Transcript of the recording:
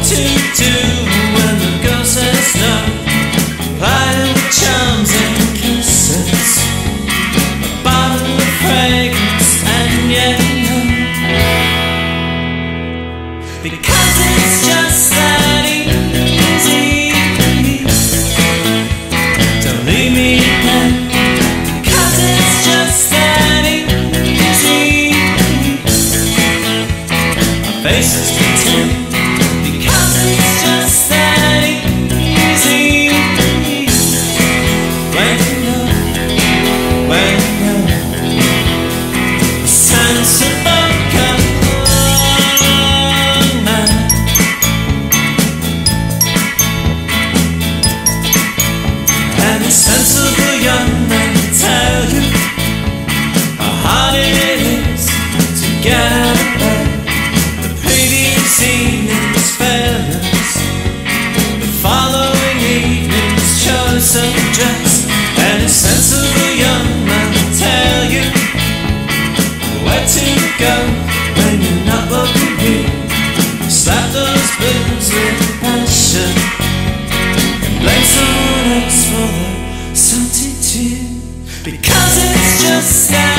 to do when the girl says no. Playing with charms and kisses, a bottle of fragrance, and yet no. Because it's just that easy. Don't leave me there. Because it's just that easy. My face is content. Because it's just that easy. When you know, the sense of and the sensible young man tell you how hard it is to get out of bed. The previous evening's failures, the following evening's choice of dress. And a sensible young man tell you where to go when you're not looking here. Slap those blues with passion and blame someone else for the substitute. Because it's just that